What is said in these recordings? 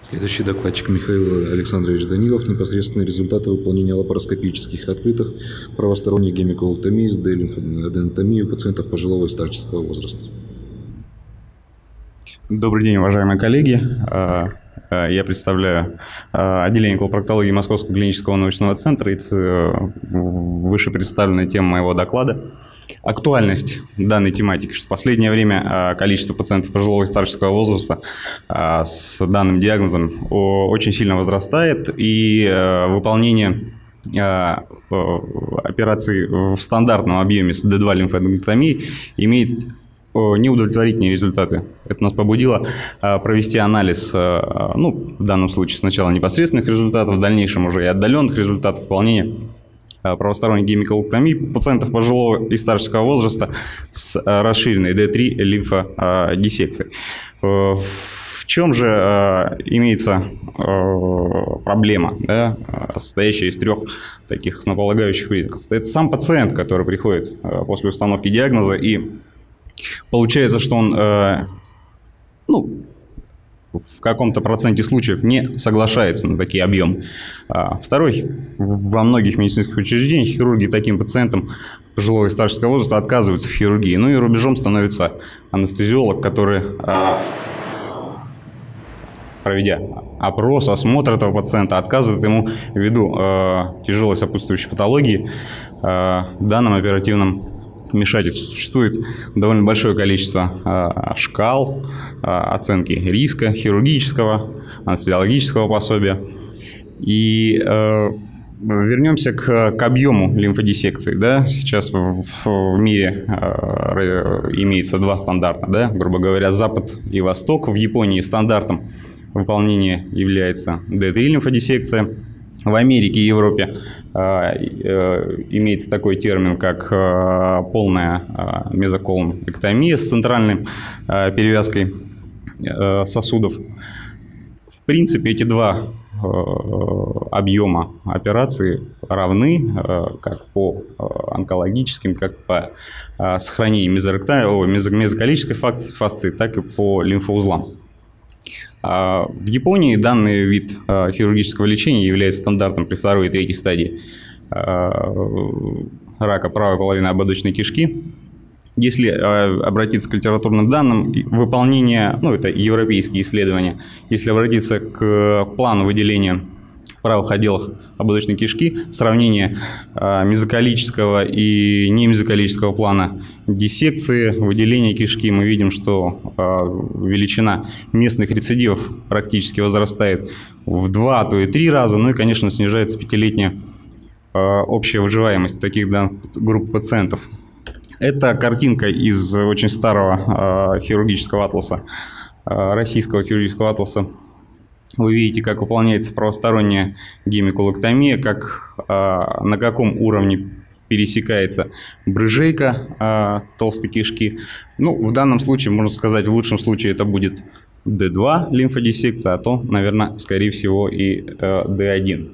Следующий докладчик Михаил Александрович Данилов. Непосредственные результаты выполнения лапароскопических открытых правосторонних гемиколэктомий с D-лимфоденектомией у пациентов пожилого и старческого возраста. Добрый день, уважаемые коллеги. Я представляю отделение колопроктологии Московского клинического научного центра. Это вышепредставленная тема моего доклада. Актуальность данной тематики, что в последнее время количество пациентов пожилого и старческого возраста с данным диагнозом очень сильно возрастает, и выполнение операций в стандартном объеме с D2 лимфоденектомией имеет неудовлетворительные результаты. Это нас побудило провести анализ, в данном случае сначала непосредственных результатов, в дальнейшем уже и отдаленных результатов выполнения правосторонней гемиколэктомии пациентов пожилого и старческого возраста с расширенной D3 лимфодиссекцией. В чем же имеется проблема, да, состоящая из трех таких основополагающих признаков? Это сам пациент, который приходит после установки диагноза, и получается, что он в каком-то проценте случаев не соглашается на такие объемы. Второй, во многих медицинских учреждениях хирурги таким пациентам пожилого и старческого возраста отказываются в хирургии. Ну и рубежом становится анестезиолог, который, проведя опрос, осмотр этого пациента, отказывает ему ввиду тяжелой сопутствующей патологии в данном оперативном вмешательстве. Существует довольно большое количество шкал оценки риска хирургического, анестезиологического пособия. И вернемся к объему лимфодиссекции. Да? Сейчас в мире имеется два стандарта, да? Грубо говоря, Запад и Восток. В Японии стандартом выполнения является D3 лимфодиссекция. В Америке и Европе имеется такой термин, как полная мезоколоноэктомия с центральной перевязкой сосудов. В принципе, эти два объема операции равны как по онкологическим, как по сохранению мезоколической фасции, так и по лимфоузлам. В Японии данный вид хирургического лечения является стандартом при второй и третьей стадии рака правой половины ободочной кишки. Если обратиться к литературным данным, выполнение, это европейские исследования, если обратиться к плану выделения в правых отделах ободочной кишки, сравнение мезоколического и немезоколического плана диссекции, выделения кишки, мы видим, что величина местных рецидивов практически возрастает в 2, а то и 3 раза, и, конечно, снижается пятилетняя общая выживаемость таких групп пациентов. Это картинка из очень старого хирургического атласа, российского хирургического атласа. Вы видите, как выполняется правосторонняя гемиколэктомия, на каком уровне пересекается брыжейка толстой кишки. В данном случае, можно сказать, в лучшем случае это будет D2 лимфодиссекция, а то, наверное, скорее всего и D1.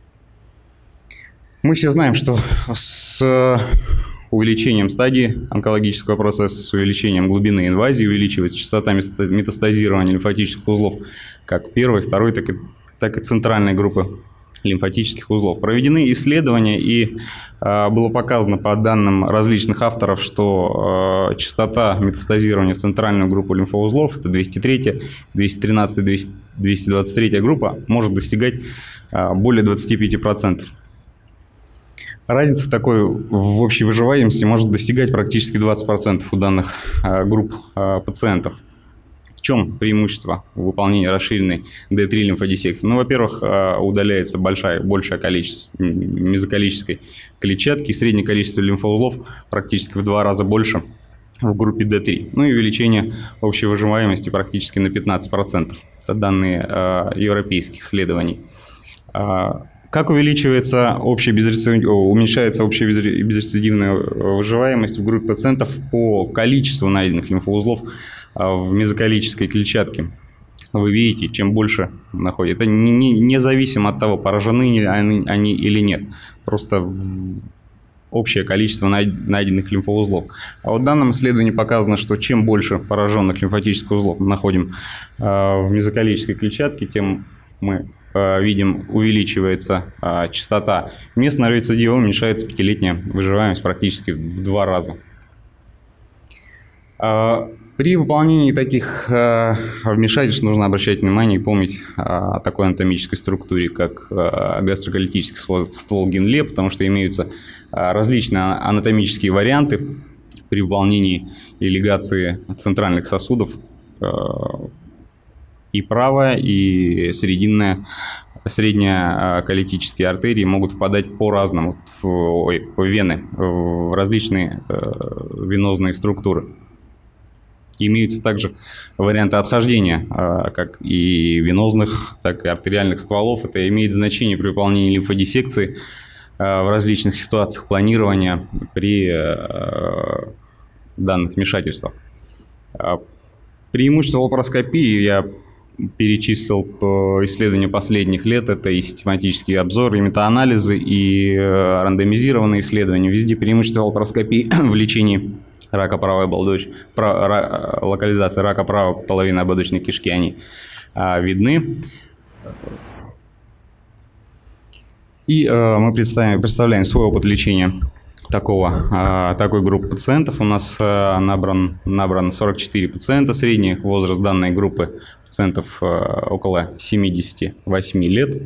Мы все знаем, что с увеличением стадии онкологического процесса, с увеличением глубины инвазии увеличивается частота метастазирования лимфатических узлов как первой, второй, так и центральной группы лимфатических узлов. Проведены исследования, и было показано по данным различных авторов, что частота метастазирования в центральную группу лимфоузлов, это 203, 213, 223 группа, может достигать более 25%. Разница в общей выживаемости может достигать практически 20% у данных групп пациентов. В чем преимущество выполнения расширенной D3 лимфодиссекции? Во-первых, удаляется большее количество мезоколической клетчатки, среднее количество лимфоузлов практически в 2 раза больше в группе D3. И увеличение общей выживаемости практически на 15%. Это данные европейских исследований. Как уменьшается общая безрецидивная выживаемость в группе пациентов по количеству найденных лимфоузлов в мезоколической клетчатке? Вы видите, чем больше находят. Это независимо от того, поражены они или нет. Просто общее количество найденных лимфоузлов. А вот в данном исследовании показано, что чем больше пораженных лимфатических узлов мы находим в мезокалической клетчатке, тем мы видим, увеличивается частота местного рецидива, уменьшается пятилетняя выживаемость практически в 2 раза. При выполнении таких вмешательств нужно обращать внимание и помнить о такой анатомической структуре, как гастроколитический ствол Генле, потому что имеются различные анатомические варианты при выполнении и лигации центральных сосудов. И правая, и средняя колитические артерии могут впадать по-разному в вены, в различные венозные структуры. Имеются также варианты отхождения как и венозных, так и артериальных стволов. Это имеет значение при выполнении лимфодиссекции в различных ситуациях планирования при данных вмешательствах. Преимущество лапароскопии я перечислил по исследованию последних лет. Это и систематический обзор, и метаанализы, и рандомизированные исследования. Везде преимущество лапароскопии в лечении рака правой локализации рака правой половины ободочной кишки, они видны. И мы представляем свой опыт лечения такой группы пациентов. У нас набран 44 пациента, средний возраст данной группы пациентов около 78 лет.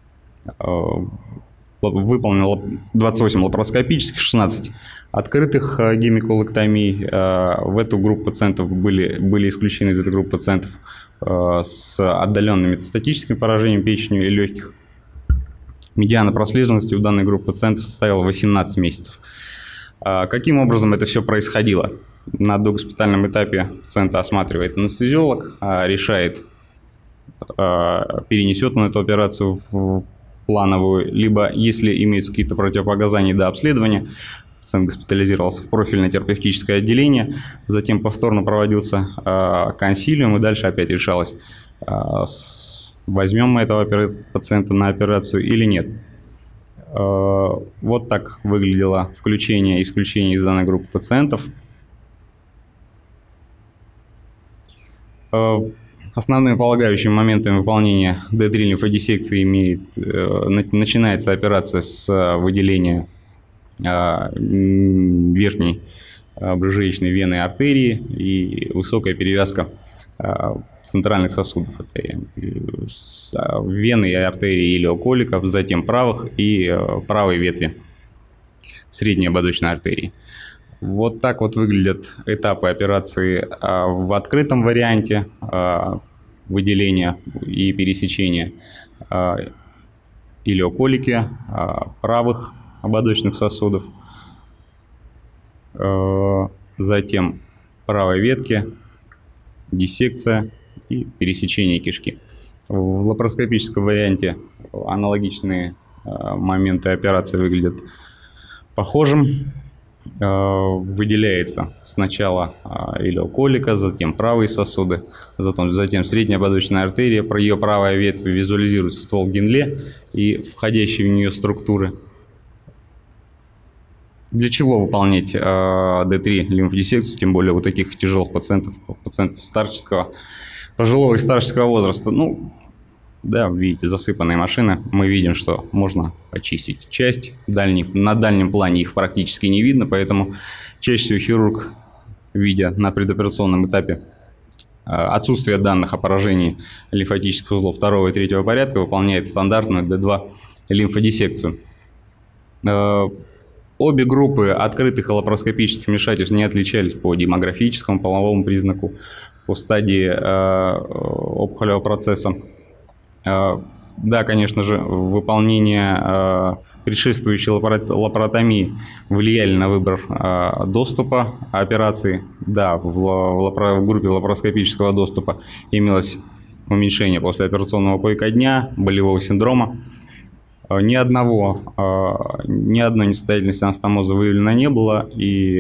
Выполнено 28 лапароскопических, 16 открытых гемиколэктомий. В эту группу пациентов были исключены из этой группы пациентов с отдаленным метастатическим поражением печени и легких. Медиана прослеженности у данной группы пациентов составила 18 месяцев. Каким образом это все происходило? На догоспитальном этапе пациента осматривает анестезиолог, решает, перенесет он эту операцию в плановую, либо, если имеются какие-то противопоказания до обследования, пациент госпитализировался в профильное терапевтическое отделение, затем повторно проводился консилиум, и дальше опять решалось, возьмем мы этого пациента на операцию или нет. Вот так выглядело включение и исключение из данной группы пациентов. Основными полагающими моментами выполнения D3 лимфодиссекции начинается операция с выделения верхней брюшечной вены и артерии и высокая перевязка центральных сосудов. Это вены и артерии илиоколиков, затем правых и правой ветви средней ободочной артерии. Вот так вот выглядят этапы операции в открытом варианте выделения и пересечения илиоколики правых ободочных сосудов, затем правой ветки, диссекция и пересечение кишки. В лапароскопическом варианте аналогичные моменты операции выглядят похожим. Выделяется сначала илиоколика, затем правые сосуды, затем средняя ободочная артерия, про ее правая ветвь визуализируется ствол Генле и входящие в нее структуры. Для чего выполнять D3 лимфодиссекцию, тем более у таких тяжелых пациентов пожилого и старческого возраста? Ну, да, видите, засыпанные машины. Мы видим, что можно очистить часть. На дальнем плане их практически не видно, поэтому чаще всего хирург, видя на предоперационном этапе отсутствие данных о поражении лимфатических узлов 2 и 3 порядка, выполняет стандартную D2 лимфодиссекцию. Обе группы открытых и лапароскопических вмешательств не отличались по демографическому, половому признаку, по стадии опухолевого процесса. Да, конечно же, выполнение предшествующей лапаротомии влияли на выбор доступа операции. Да, в группе лапароскопического доступа имелось уменьшение послеоперационного койко-дня, болевого синдрома. Ни одной несостоятельности анастомоза выявлено не было, и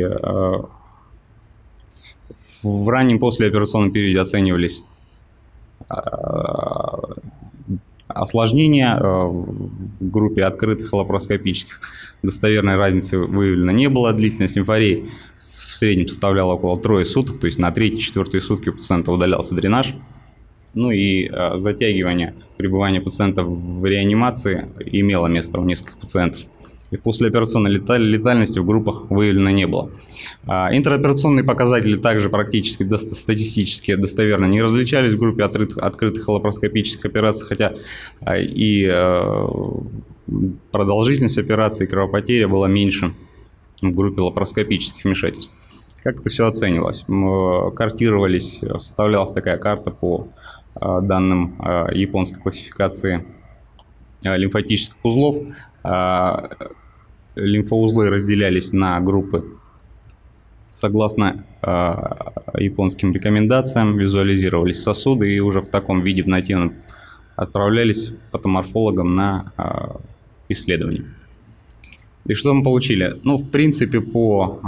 в раннем послеоперационном периоде оценивались осложнения, в группе открытых лапароскопических достоверной разницы выявлено не было. Длительность лимфореи в среднем составляла около 3 суток, то есть на 3-4 сутки у пациента удалялся дренаж. Ну и затягивание пребывания пациента в реанимации имело место у нескольких пациентов. И послеоперационной летальности в группах выявлено не было. Интероперационные показатели также практически статистически достоверно не различались в группе открытых лапароскопических операций, хотя и продолжительность операции и кровопотеря была меньше в группе лапароскопических вмешательств. Как это все оценивалось? Картировались, составлялась такая карта по данным японской классификации лимфатических узлов. Лимфоузлы разделялись на группы согласно японским рекомендациям, визуализировались сосуды и уже в таком виде, в нативном, отправлялись патоморфологам на исследование. И что мы получили? Ну, в принципе, по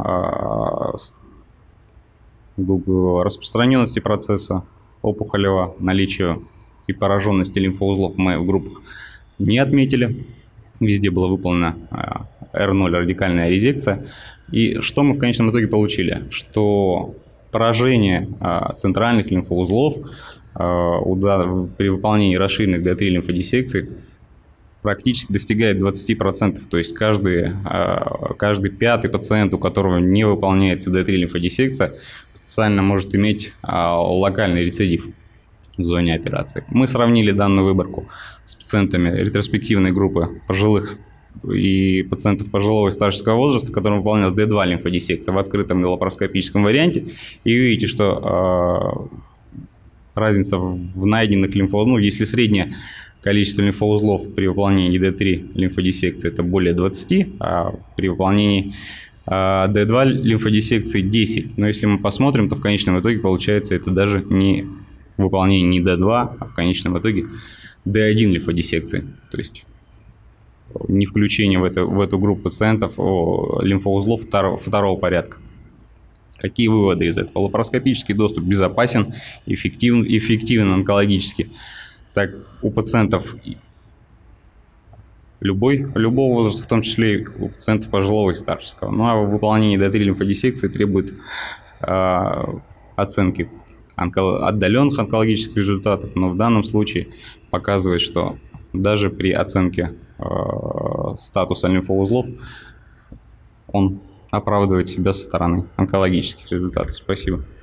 распространенности процесса опухолевого, наличию и пораженности лимфоузлов мы в группах не отметили. Везде была выполнена R0 радикальная резекция. И что мы в конечном итоге получили? Что поражение центральных лимфоузлов при выполнении расширенных D3 лимфодиссекций практически достигает 20%. То есть каждый пятый пациент, у которого не выполняется D3 лимфодиссекция, потенциально может иметь локальный рецидив в зоне операции. Мы сравнили данную выборку с пациентами ретроспективной группы пожилых и пациентов пожилого и старческого возраста, которым выполнялась D2 лимфодиссекция в открытом лапароскопическом варианте. И видите, что разница в найденных лимфоузлах, если среднее количество лимфоузлов при выполнении D3 лимфодиссекции это более 20, а при выполнении D2 лимфодиссекции 10. Но если мы посмотрим, то в конечном итоге получается это даже не выполнение не D2, а в конечном итоге D1 лимфодиссекции. То есть не включение в эту группу пациентов лимфоузлов второго порядка. Какие выводы из этого? Лапароскопический доступ безопасен, эффективен онкологически. Так, у пациентов любого возраста, в том числе и у пациентов пожилого и старческого. Ну а выполнение D3 лимфодиссекции требует оценки отдаленных онкологических результатов, но в данном случае показывает, что даже при оценке статуса лимфоузлов он оправдывает себя со стороны онкологических результатов. Спасибо.